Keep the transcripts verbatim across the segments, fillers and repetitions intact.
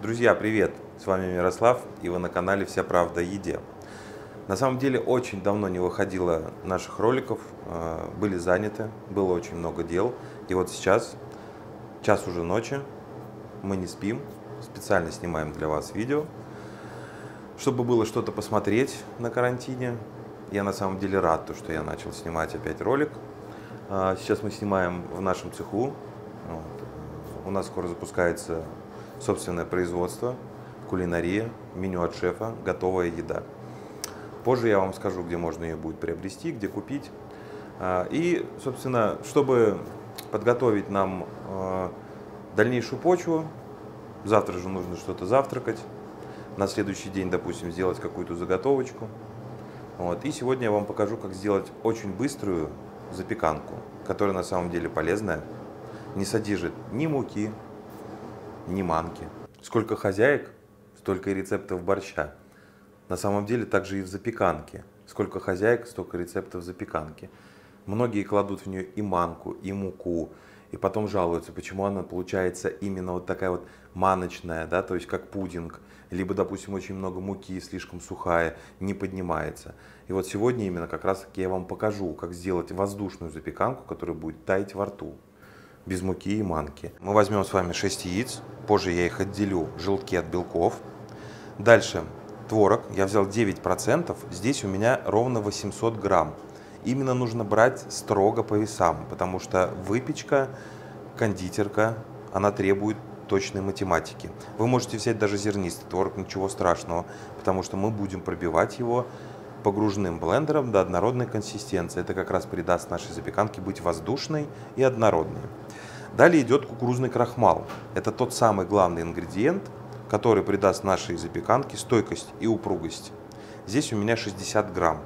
Друзья, привет! С вами Мирослав, и вы на канале «Вся правда о еде». На самом деле, очень давно не выходило наших роликов, э, были заняты, было очень много дел. И вот сейчас, час уже ночи, мы не спим, специально снимаем для вас видео, чтобы было что-то посмотреть на карантине. Я на самом деле рад, то, что я начал снимать опять ролик. А, Сейчас мы снимаем в нашем цеху. Вот. У нас скоро запускается собственное производство, кулинария, меню от шефа, готовая еда. Позже я вам скажу, где можно ее будет приобрести, где купить. А, И, собственно, чтобы подготовить нам э, дальнейшую почву, завтра же нужно что-то завтракать, на следующий день, допустим, сделать какую-то заготовочку. Вот. И сегодня я вам покажу, как сделать очень быструю запеканку, которая на самом деле полезная, не содержит ни муки, ни манки. Сколько хозяек, столько и рецептов борща. На самом деле также и в запеканке. Сколько хозяек, столько рецептов запеканки. Многие кладут в нее и манку, и муку, и потом жалуются, почему она получается именно вот такая вот маночная, да, то есть как пудинг. Либо, допустим, очень много муки, слишком сухая, не поднимается. И вот сегодня именно как раз таки я вам покажу, как сделать воздушную запеканку, которая будет таять во рту, без муки и манки. Мы возьмем с вами шесть яиц, позже я их отделю, желтки от белков. Дальше творог, я взял девять процентов, здесь у меня ровно восемьсот грамм. Именно нужно брать строго по весам, потому что выпечка, кондитерка, она требует точной математики. Вы можете взять даже зернистый творог, ничего страшного, потому что мы будем пробивать его погружным блендером до однородной консистенции. Это как раз придаст нашей запеканке быть воздушной и однородной. Далее идет кукурузный крахмал. Это тот самый главный ингредиент, который придаст нашей запеканке стойкость и упругость. Здесь у меня шестьдесят грамм.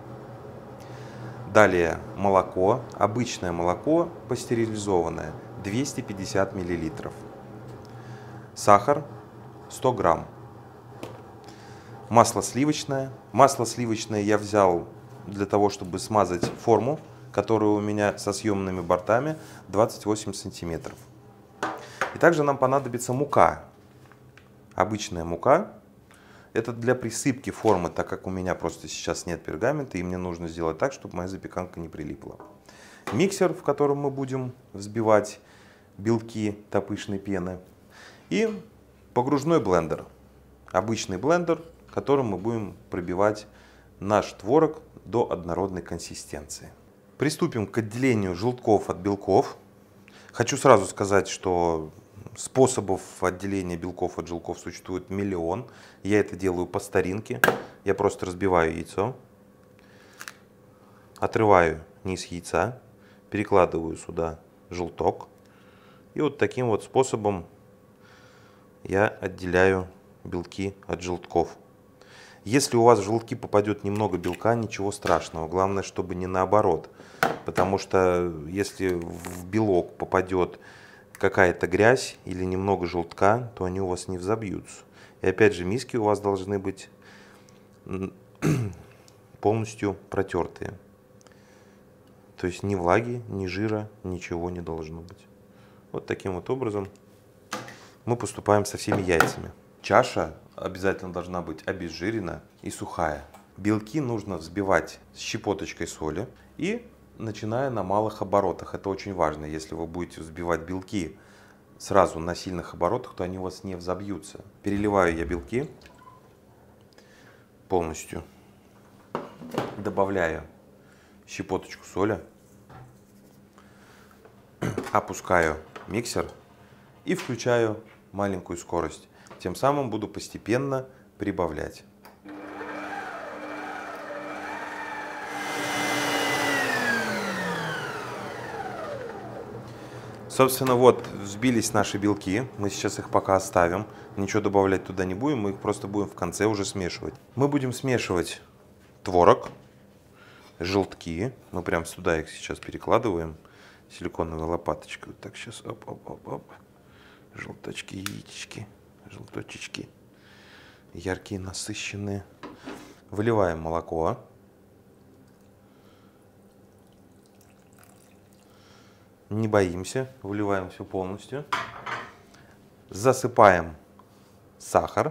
Далее молоко, обычное молоко пастеризованное, двести пятьдесят миллилитров. Сахар сто грамм. Масло сливочное. Масло сливочное я взял для того, чтобы смазать форму, которая у меня со съемными бортами двадцать восемь сантиметров. И также нам понадобится мука. Обычная мука. Это для присыпки формы, так как у меня просто сейчас нет пергамента, и мне нужно сделать так, чтобы моя запеканка не прилипла. Миксер, в котором мы будем взбивать белки до пышной пены. И погружной блендер. Обычный блендер, которым мы будем пробивать наш творог до однородной консистенции. Приступим к отделению желтков от белков. Хочу сразу сказать, что способов отделения белков от желтков существует миллион. Я это делаю по старинке. Я просто разбиваю яйцо, отрываю низ яйца, перекладываю сюда желток. И вот таким вот способом я отделяю белки от желтков. Если у вас в желтки попадет немного белка, ничего страшного. Главное, чтобы не наоборот. Потому что если в белок попадет какая-то грязь или немного желтка, то они у вас не взобьются. И опять же, миски у вас должны быть полностью протертые. То есть ни влаги, ни жира, ничего не должно быть. Вот таким вот образом мы поступаем со всеми яйцами. Чаша обязательно должна быть обезжирена и сухая. Белки нужно взбивать с щепоточкой соли и начиная на малых оборотах. Это очень важно. Если вы будете взбивать белки сразу на сильных оборотах, то они у вас не взобьются. Переливаю я белки полностью. Добавляю щепоточку соли. Опускаю миксер и включаю маленькую скорость. Тем самым буду постепенно прибавлять. Собственно, вот взбились наши белки. Мы сейчас их пока оставим. Ничего добавлять туда не будем. Мы их просто будем в конце уже смешивать. Мы будем смешивать творог, желтки. Мы прям сюда их сейчас перекладываем силиконовой лопаточкой. Вот так сейчас. Оп, оп, оп, оп. Желточки, яички, желточечки. Яркие, насыщенные. Выливаем молоко. Не боимся, выливаем все полностью. Засыпаем сахар.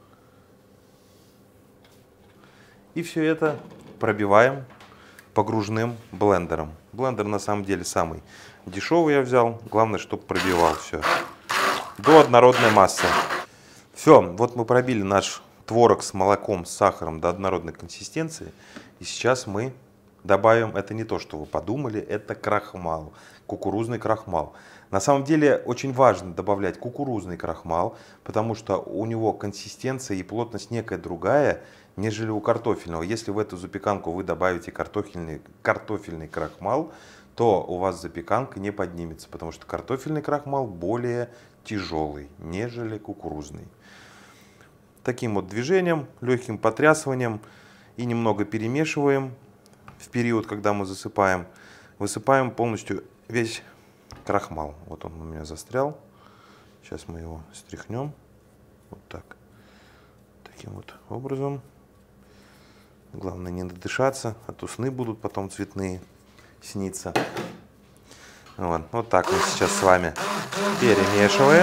И все это пробиваем погружным блендером. Блендер на самом деле самый дешевый я взял. Главное, чтобы пробивал все до однородной массы. Все, вот мы пробили наш творог с молоком, с сахаром до однородной консистенции. И сейчас мы добавим, это не то, что вы подумали, это крахмал, кукурузный крахмал. На самом деле очень важно добавлять кукурузный крахмал, потому что у него консистенция и плотность некая другая, нежели у картофельного. Если в эту запеканку вы добавите картофельный, картофельный крахмал, то у вас запеканка не поднимется, потому что картофельный крахмал более тяжелый, нежели кукурузный. Таким вот движением, легким потрясыванием и немного перемешиваем в период, когда мы засыпаем. Высыпаем полностью весь крахмал. Вот он у меня застрял. Сейчас мы его стряхнем. Вот так. Таким вот образом. Главное не надышаться, а то сны будут потом цветные сниться. Вот, вот так мы сейчас с вами перемешиваем.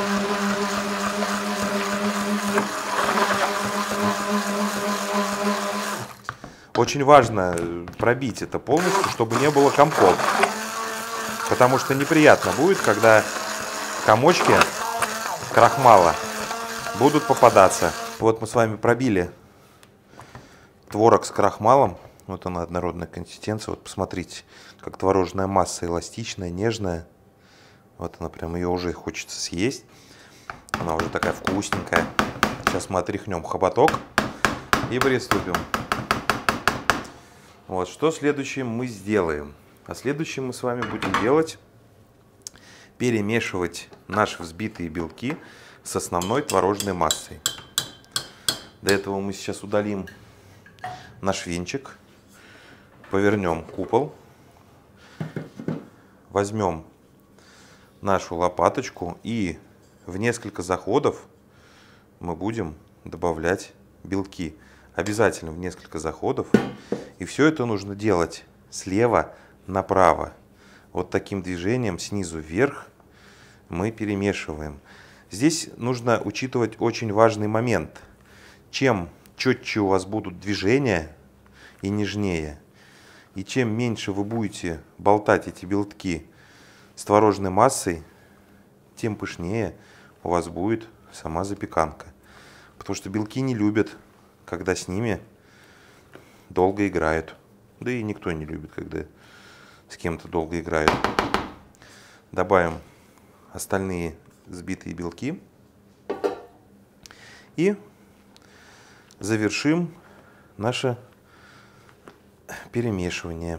Очень важно пробить это полностью, чтобы не было комков. Потому что неприятно будет, когда комочки крахмала будут попадаться. Вот мы с вами пробили творог с крахмалом. Вот она, однородная консистенция. Вот посмотрите, как творожная масса эластичная, нежная. Вот она, прям ее уже хочется съесть. Она уже такая вкусненькая. Сейчас мы отряхнем хоботок и приступим. Вот, что следующее мы сделаем? А следующее мы с вами будем делать, перемешивать наши взбитые белки с основной творожной массой. Для этого мы сейчас удалим наш венчик, повернем купол, возьмем нашу лопаточку и в несколько заходов мы будем добавлять белки. Обязательно в несколько заходов. И все это нужно делать слева направо. Вот таким движением снизу вверх мы перемешиваем. Здесь нужно учитывать очень важный момент. Чем четче у вас будут движения и нежнее, и чем меньше вы будете болтать эти белки с творожной массой, тем пышнее у вас будет сама запеканка. Потому что белки не любят, когда с ними долго играют. Да и никто не любит, когда с кем-то долго играют. Добавим остальные взбитые белки. И завершим наше перемешивание.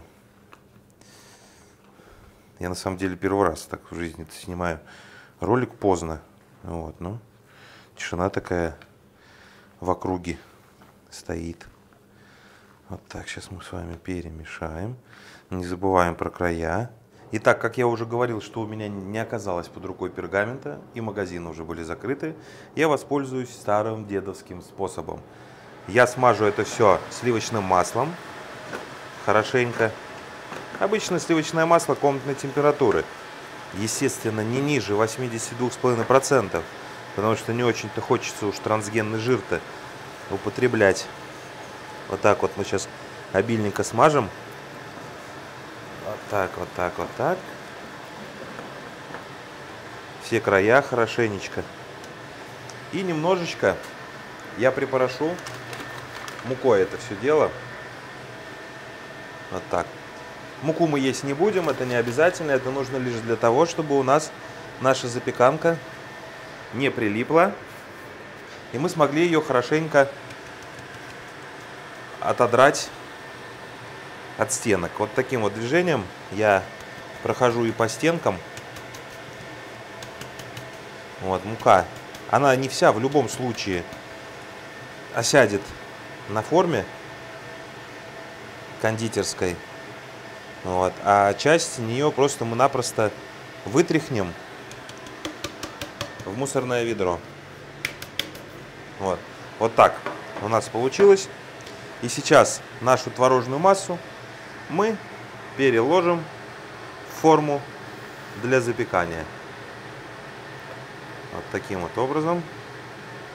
Я на самом деле первый раз так в жизни снимаю ролик поздно. Вот, ну, тишина такая в округе стоит. Вот так, сейчас мы с вами перемешаем. Не забываем про края. Итак, как я уже говорил, что у меня не оказалось под рукой пергамента, и магазины уже были закрыты, я воспользуюсь старым дедовским способом. Я смажу это все сливочным маслом, хорошенько. Обычно сливочное масло комнатной температуры. Естественно, не ниже восьмидесяти двух с половиной процентов, потому что не очень-то хочется уж трансгенный жир-то употреблять. Вот так вот мы сейчас обильненько смажем. Вот так, вот так, вот так. Все края хорошенечко. И немножечко я припорошу мукой это все дело. Вот так. Муку мы есть не будем, это не обязательно. Это нужно лишь для того, чтобы у нас наша запеканка не прилипла. И мы смогли ее хорошенько отодрать от стенок. Вот таким вот движением я прохожу и по стенкам. Вот мука. Она не вся в любом случае осядет на форме кондитерской. Вот. А часть нее просто мы напросто вытряхнем в мусорное ведро. Вот. Вот так у нас получилось. И сейчас нашу творожную массу мы переложим в форму для запекания. Вот таким вот образом.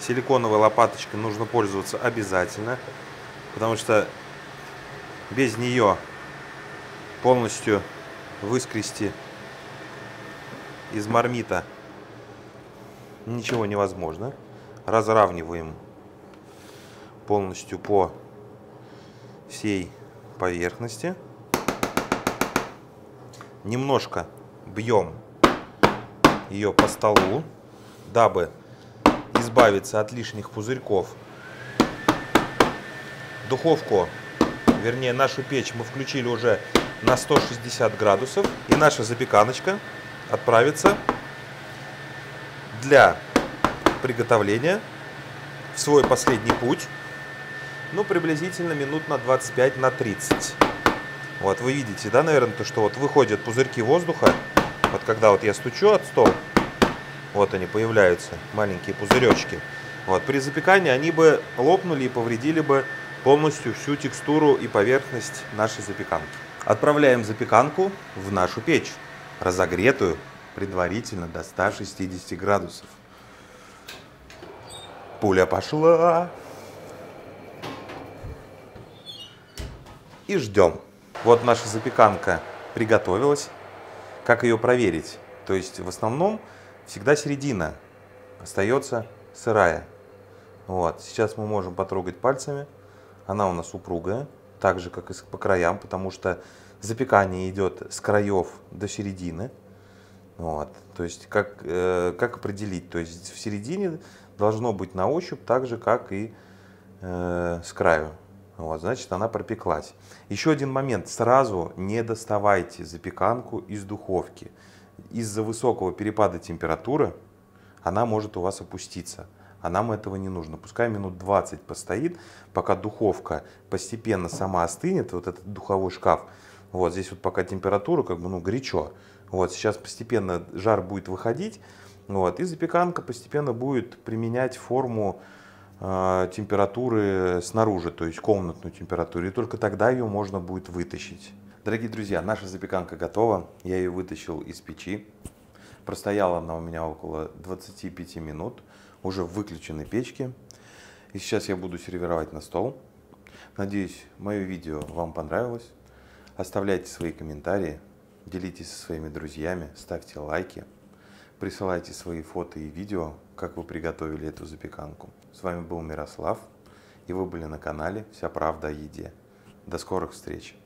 Силиконовой лопаточкой нужно пользоваться обязательно, потому что без нее полностью выскрести из мармита ничего невозможно. Разравниваем полностью по всей поверхности. Немножко бьем ее по столу, дабы избавиться от лишних пузырьков. Духовку, вернее нашу печь, мы включили уже на сто шестьдесят градусов. И наша запеканочка отправится для приготовления в свой последний путь. Ну, приблизительно минут на двадцать пять на тридцать. Вот, вы видите, да, наверное, то, что вот выходят пузырьки воздуха. Вот когда вот я стучу от стола, вот они появляются, маленькие пузыречки. Вот, при запекании они бы лопнули и повредили бы полностью всю текстуру и поверхность нашей запеканки. Отправляем запеканку в нашу печь, разогретую предварительно до ста шестидесяти градусов. Пуля пошла. И ждем. Вот наша запеканка приготовилась. Как ее проверить? То есть в основном всегда середина остается сырая. Вот. Сейчас мы можем потрогать пальцами. Она у нас упругая, так же как и по краям, потому что запекание идет с краев до середины. Вот. То есть как, э, как определить? То есть в середине должно быть на ощупь так же, как и э, с краю. Вот, значит, она пропеклась. Еще один момент. Сразу не доставайте запеканку из духовки. Из-за высокого перепада температуры она может у вас опуститься. А нам этого не нужно. Пускай минут двадцать постоит, пока духовка постепенно сама остынет, вот этот духовой шкаф. Вот здесь вот пока температура как бы, ну, горячо. Вот сейчас постепенно жар будет выходить. Вот, и запеканка постепенно будет применять форму э, температуры снаружи, то есть комнатную температуру. И только тогда ее можно будет вытащить. Дорогие друзья, наша запеканка готова. Я ее вытащил из печи. Простояла она у меня около двадцати пяти минут. Уже в выключенной печке. И сейчас я буду сервировать на стол. Надеюсь, мое видео вам понравилось. Оставляйте свои комментарии, делитесь со своими друзьями, ставьте лайки, присылайте свои фото и видео, как вы приготовили эту запеканку. С вами был Мирослав, и вы были на канале «Вся правда о еде». До скорых встреч!